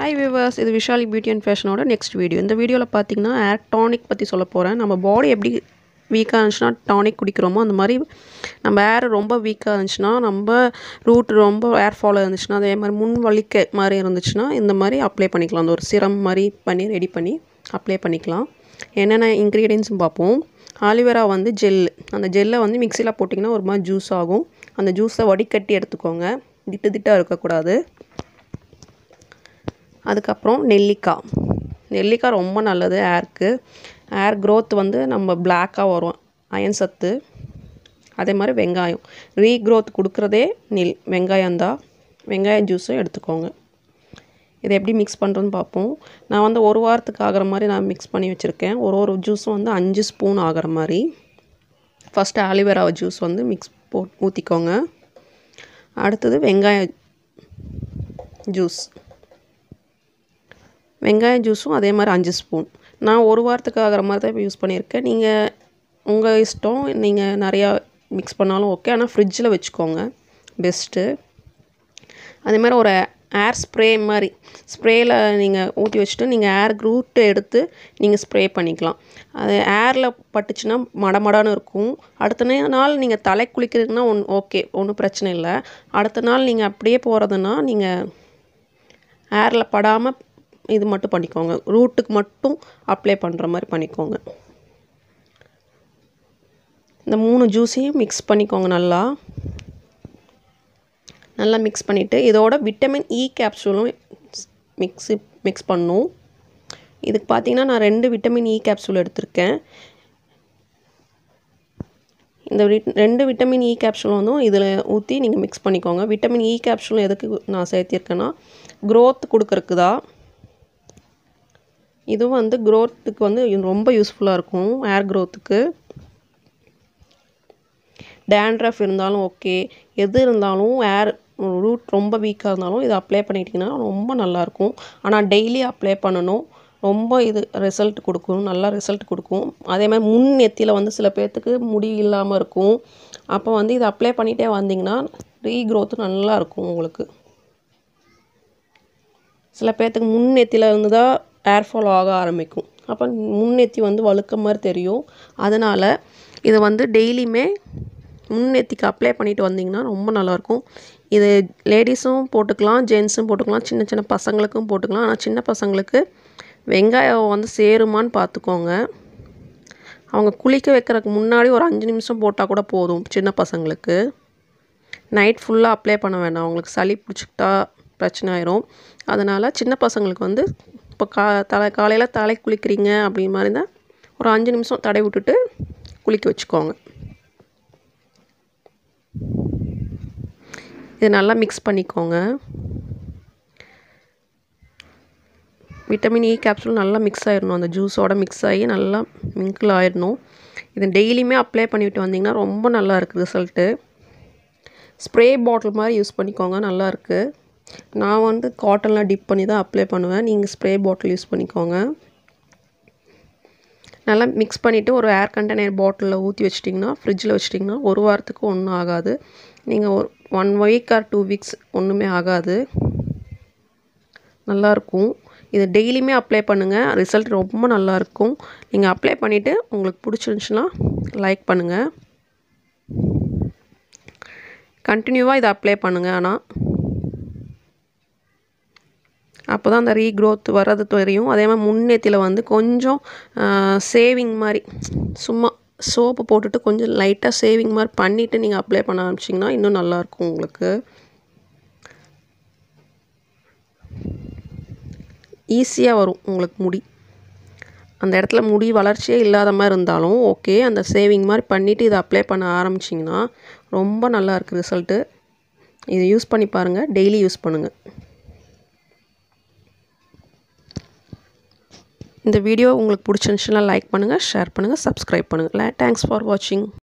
Hi viewers, இது Vishali Beauty and Fashion ஓட next video. இந்த வீடியோல பாத்தீங்கன்னா hair tonic பத்தி சொல்லப் போறேன். நம்ம பாடி எப்படி வீக்கா இருந்துச்சுனா டானிக் குடிக்கிறோமோ அந்த மாதிரி நம்ம hair ரொம்ப வீக்கா இருந்துச்சுனா நம்ம ரூட் ரொம்ப hair fall இருந்துச்சுனா அதே மாதிரி முன் வலிக்க மாதிரி இருந்துச்சுனா இந்த மாதிரி அப்ளை பண்ணிக்கலாம். அந்த ஒரு serum மாதிரி பண்ணி ரெடி பண்ணி அப்ளை பண்ணிக்கலாம். என்னென்ன ingredients பாப்போம். ஆலிவேரா வந்து ஜெல். அந்த ஜெல்லை வந்து மிக்ஸில போட்டிங்கன்னா ஒரு மாதிரி ஜூஸ் ஆகும். அந்த ஜூஸை வடிகட்டி எடுத்துக்கோங்க. திட்டு திட்டா இருக்க கூடாது. அதுக்கப்புறம் நெல்லிக்காய் ரொம்ப நல்லது ஹேருக்கு. ஹேர் growth வந்து நம்ம பிளாக்காக வரும், அயன் சத்து. அதே மாதிரி வெங்காயம் ரீக்ரோத் கொடுக்குறதே வெங்காயம் தான். வெங்காய ஜூஸும் எடுத்துக்கோங்க. இதை எப்படி மிக்ஸ் பண்ணுறதுன்னு பார்ப்போம். நான் வந்து ஒரு வாரத்துக்கு ஆகிற மாதிரி நான் மிக்ஸ் பண்ணி வச்சுருக்கேன். ஒரு ஜூஸும் வந்து 5 ஸ்பூன் ஆகிற மாதிரி. ஃபஸ்ட்டு ஆலிவேரா ஜூஸ் வந்து ஊற்றிக்கோங்க. அடுத்தது வெங்காய ஜூஸும் அதே மாதிரி 5 ஸ்பூன். நான் ஒரு வாரத்துக்கு ஆகிற மாதிரி தான் இப்போ யூஸ் பண்ணியிருக்கேன். நீங்கள் உங்கள் இஷ்டம், நீங்கள் நிறையா மிக்ஸ் பண்ணாலும் ஓகே. ஆனால் ஃப்ரிட்ஜில் வச்சுக்கோங்க பெஸ்ட்டு. அதே மாதிரி ஒரு ஏர் ஸ்ப்ரே மாதிரி ஸ்ப்ரேயில் நீங்கள் ஊற்றி வச்சுட்டு நீங்கள் ஏர் ரூட்டை எடுத்து நீங்கள் ஸ்ப்ரே பண்ணிக்கலாம். அது ஏரில் பட்டுச்சுன்னா மடமடான்னு இருக்கும். அடுத்த நாள் நீங்கள் தலை குளிக்கிறதுனா ஓகே, ஒன்றும் பிரச்சனை இல்லை. அடுத்த நாள் நீங்கள் அப்படியே போகிறதுனா நீங்கள் ஏரில் படாமல் இது மட்டும் பண்ணிக்கோங்க. ரூட்டுக்கு மட்டும் அப்ளை பண்ணுற மாதிரி பண்ணிக்கோங்க. இந்த 3 ஜூஸையும் மிக்ஸ் பண்ணிக்கோங்க. நல்லா மிக்ஸ் பண்ணிவிட்டு இதோட விட்டமின் இ கேப்சூலும் மிக்ஸ் பண்ணணும். இதுக்கு பார்த்தீங்கன்னா நான் 2 விட்டமின் இ கேப்சூல் எடுத்திருக்கேன். இந்த 2 விட்டமின் இ கேப்சூல் வந்து இதில் ஊற்றி நீங்கள் மிக்ஸ் பண்ணிக்கோங்க. விட்டமின் இ கேப்சூல் எதுக்கு நான் சேர்த்திருக்கேன்னா growth கொடுக்கறதுக்கு தான். இதுவும் வந்து growthக்கு வந்து ரொம்ப யூஸ்ஃபுல்லாக இருக்கும். ஹேர் growthக்கு டேண்ட்ரஃப் இருந்தாலும் ஓகே, எது இருந்தாலும் ஹேர் ரூட் ரொம்ப வீக்காக இருந்தாலும் இதை அப்ளை பண்ணிட்டிங்கன்னா ரொம்ப நல்லாயிருக்கும். ஆனால் டெய்லி அப்ளை பண்ணணும். ரொம்ப இது ரிசல்ட் கொடுக்கும், நல்லா ரிசல்ட் கொடுக்கும். அதே மாதிரி முன் நெத்தியில் வந்து சில பேர்த்துக்கு முடி இல்லாமல் இருக்கும். அப்போ வந்து இதை அப்ளை பண்ணிகிட்டே வந்தீங்கன்னா ரீக்ரோத் நல்லாயிருக்கும் உங்களுக்கு. சில பேர்த்துக்கு முன் நெத்தியில் இருந்து தான் ஹேர் ஃபால் ஆக ஆரம்பிக்கும். அப்போ முன்னெத்தி வந்து வழுக்க மாதிரி தெரியும். அதனால் இதை வந்து டெய்லியுமே முன்னெத்திக்கு அப்ளை பண்ணிட்டு வந்தீங்கன்னா ரொம்ப நல்லாயிருக்கும். இது லேடிஸும் போட்டுக்கலாம், ஜென்ஸும் போட்டுக்கலாம், சின்ன சின்ன பசங்களுக்கும் போட்டுக்கலாம். ஆனால் சின்ன பசங்களுக்கு வெங்காயம் வந்து சேருமான்னு பார்த்துக்கோங்க. அவங்க குளிக்க வைக்கிறதுக்கு முன்னாடி ஒரு 5 நிமிஷம் போட்டால் கூட போதும். சின்ன பசங்களுக்கு நைட் ஃபுல்லாக அப்ளை பண்ண வேண்டாம். அவங்களுக்கு சளி பிடிச்சிக்கிட்டா பிரச்சனை ஆயிரும். அதனால் சின்ன பசங்களுக்கு வந்து இப்போ காலையில் தலை குளிக்கிறீங்க அப்படின் மாதிரி தான் ஒரு 5 நிமிஷம் தடை விட்டுட்டு குளிக்க வச்சுக்கோங்க. இது நல்லா மிக்ஸ் பண்ணிக்கோங்க. விட்டமின் இ கேப்சூல் நல்லா மிக்ஸ் ஆயிடணும். அந்த ஜூஸோட மிக்ஸ் ஆகி நல்லா மிங்கிள் ஆயிடணும். இது டெய்லியுமே அப்ளை பண்ணிவிட்டு வந்தீங்கன்னா ரொம்ப நல்லா இருக்குது ரிசல்ட்டு. ஸ்ப்ரே பாட்டில் மாதிரி யூஸ் பண்ணிக்கோங்க, நல்லாயிருக்கு. நான் வந்து காட்டனில் டிப் பண்ணி தான் அப்ளை பண்ணுவேன். நீங்கள் ஸ்ப்ரே பாட்டில் யூஸ் பண்ணிக்கோங்க. நல்லா மிக்ஸ் பண்ணிவிட்டு ஒரு ஏர் கண்டெய்னர் பாட்டிலில் ஊற்றி வச்சிட்டிங்கன்னா ஃப்ரிட்ஜில் வச்சிட்டிங்கன்னா ஒரு வாரத்துக்கு ஒன்றும் ஆகாது. நீங்கள் ஒரு 1 வீக் ஆர் 2 வீக்ஸ் ஒன்றுமே ஆகாது, நல்லாயிருக்கும். இது டெய்லியுமே அப்ளை பண்ணுங்கள், ரிசல்ட் ரொம்ப நல்லாயிருக்கும். நீங்கள் அப்ளை பண்ணிவிட்டு உங்களுக்கு பிடிச்சிருந்துச்சுன்னா லைக் பண்ணுங்கள். கண்டினியூவாக இதை அப்ளை பண்ணுங்கள். ஆனால் அப்போ தான் அந்த ரீக்ரோத் வர்றது தெரியும். அதே மாதிரி முன்னேத்தியில் வந்து கொஞ்சம் சேவிங் மாதிரி சும்மா சோப்பு போட்டுட்டு கொஞ்சம் லைட்டாக சேவிங் மாதிரி பண்ணிவிட்டு நீங்கள் அப்ளை பண்ண ஆரம்பிச்சிங்கன்னா இன்னும் நல்லாயிருக்கும் உங்களுக்கு. ஈஸியாக வரும் உங்களுக்கு முடி. அந்த இடத்துல முடி வளர்ச்சியே இல்லாத மாதிரி இருந்தாலும் ஓகே, அந்த சேவிங் மாதிரி பண்ணிவிட்டு இதை அப்ளை பண்ண ஆரம்பிச்சிங்கன்னா ரொம்ப நல்லா இருக்குது ரிசல்ட்டு. இதை யூஸ் பண்ணி பாருங்கள், டெய்லி யூஸ் பண்ணுங்கள். இந்த வீடியோ உங்களுக்கு பிடிச்சிருந்துச்சுன்னா லைக் பண்ணுங்கள், ஷேர் பண்ணுங்கள், சப்ஸ்கிரைப் பண்ணுங்கள். தேங்க்ஸ் ஃபார் வாட்சிங்.